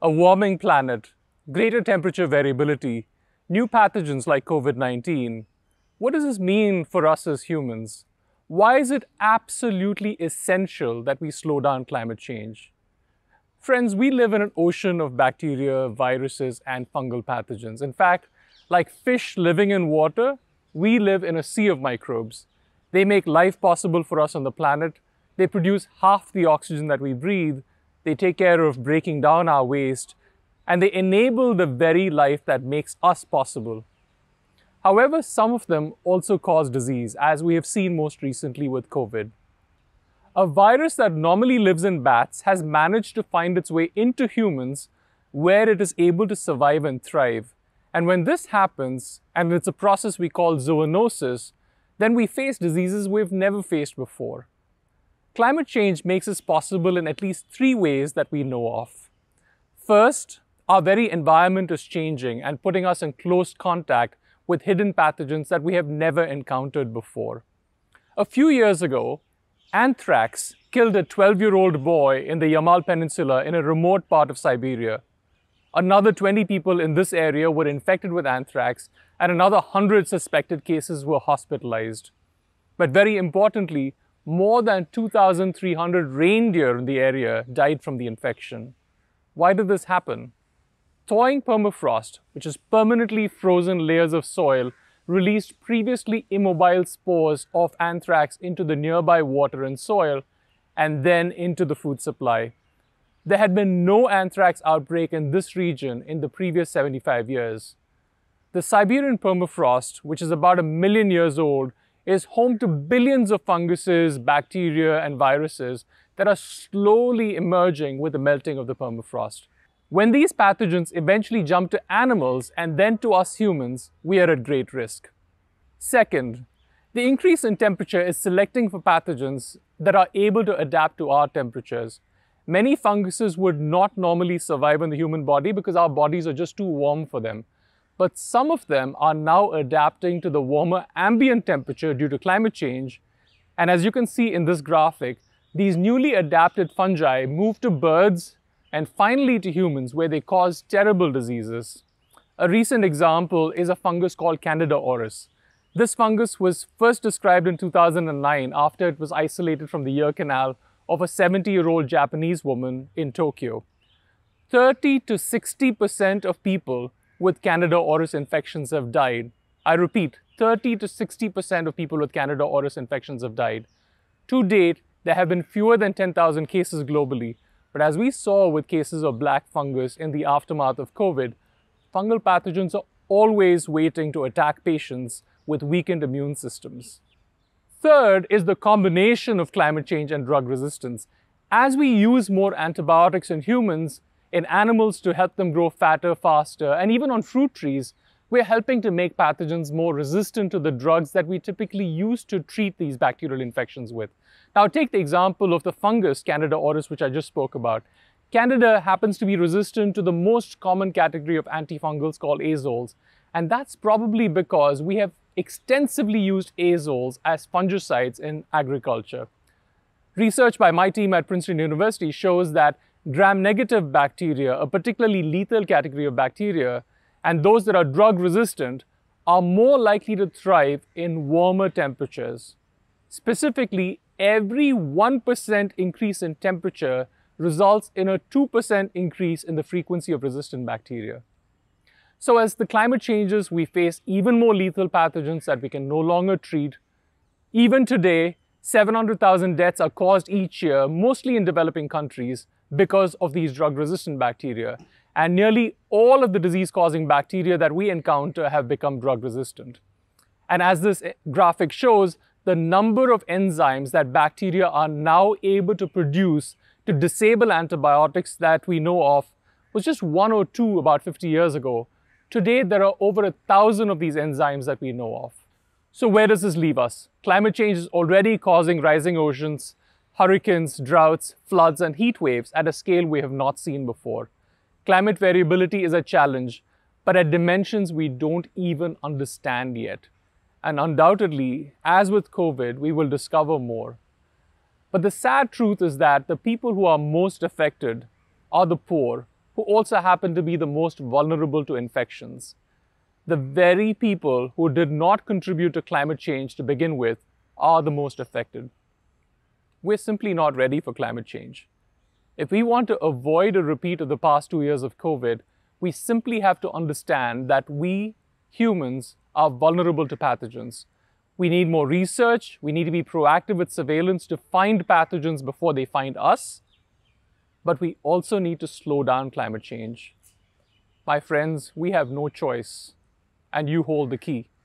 A warming planet, greater temperature variability, new pathogens like COVID-19. What does this mean for us as humans? Why is it absolutely essential that we slow down climate change? Friends, we live in an ocean of bacteria, viruses, and fungal pathogens. In fact, like fish living in water, we live in a sea of microbes. They make life possible for us on the planet. They produce half the oxygen that we breathe. They take care of breaking down our waste. And they enable the very life that makes us possible. However, some of them also cause disease, as we have seen most recently with COVID. A virus that normally lives in bats has managed to find its way into humans where it is able to survive and thrive. And when this happens, and it's a process we call zoanosis, then we face diseases we've never faced before. Climate change makes this possible in at least 3 ways that we know of. First, our very environment is changing and putting us in close contact with hidden pathogens that we have never encountered before. A few years ago, Anthrax killed a 12-year-old boy in the Yamal Peninsula in a remote part of Siberia. Another 20 people in this area were infected with anthrax, and another 100 suspected cases were hospitalized. But very importantly, more than 2,300 reindeer in the area died from the infection. Why did this happen? Thawing permafrost, which is permanently frozen layers of soil, released previously immobile spores of anthrax into the nearby water and soil, and then into the food supply. There had been no anthrax outbreak in this region in the previous 75 years. The Siberian permafrost, which is about 1 million years old, is home to billions of funguses, bacteria, and viruses that are slowly emerging with the melting of the permafrost. When these pathogens eventually jump to animals and then to us humans, we are at great risk. Second, the increase in temperature is selecting for pathogens that are able to adapt to our temperatures. Many funguses would not normally survive in the human body because our bodies are just too warm for them. But some of them are now adapting to the warmer ambient temperature due to climate change. And as you can see in this graphic, these newly adapted fungi move to birds and finally to humans, where they cause terrible diseases. A recent example is a fungus called Candida auris. This fungus was first described in 2009 after it was isolated from the ear canal of a 70-year-old Japanese woman in Tokyo. 30 to 60% of people with Candida auris infections have died. I repeat, 30 to 60% of people with Candida auris infections have died. To date, there have been fewer than 10,000 cases globally. But as we saw with cases of black fungus in the aftermath of COVID, fungal pathogens are always waiting to attack patients with weakened immune systems. Third is the combination of climate change and drug resistance. As we use more antibiotics in humans, in animals to help them grow fatter, faster, and even on fruit trees, we're helping to make pathogens more resistant to the drugs that we typically use to treat these bacterial infections with. Now take the example of the fungus Candida auris, which I just spoke about. Candida happens to be resistant to the most common category of antifungals called azoles. And that's probably because we have extensively used azoles as fungicides in agriculture. Research by my team at Princeton University shows that gram-negative bacteria, a particularly lethal category of bacteria, and those that are drug-resistant are more likely to thrive in warmer temperatures. Specifically, every 1% increase in temperature results in a 2% increase in the frequency of resistant bacteria. So as the climate changes, we face even more lethal pathogens that we can no longer treat. Even today, 700,000 deaths are caused each year, mostly in developing countries, because of these drug-resistant bacteria. And nearly all of the disease-causing bacteria that we encounter have become drug-resistant. And as this graphic shows, the number of enzymes that bacteria are now able to produce to disable antibiotics that we know of was just 1 or 2 about 50 years ago. Today, there are over 1,000 of these enzymes that we know of. So where does this leave us? Climate change is already causing rising oceans, hurricanes, droughts, floods, and heat waves at a scale we have not seen before. Climate variability is a challenge, but at dimensions we don't even understand yet. And undoubtedly, as with COVID, we will discover more. But the sad truth is that the people who are most affected are the poor, who also happen to be the most vulnerable to infections. The very people who did not contribute to climate change to begin with are the most affected. We're simply not ready for climate change. If we want to avoid a repeat of the past 2 years of COVID, we simply have to understand that we, humans, are vulnerable to pathogens. We need more research, we need to be proactive with surveillance to find pathogens before they find us, but we also need to slow down climate change. My friends, we have no choice, and you hold the key.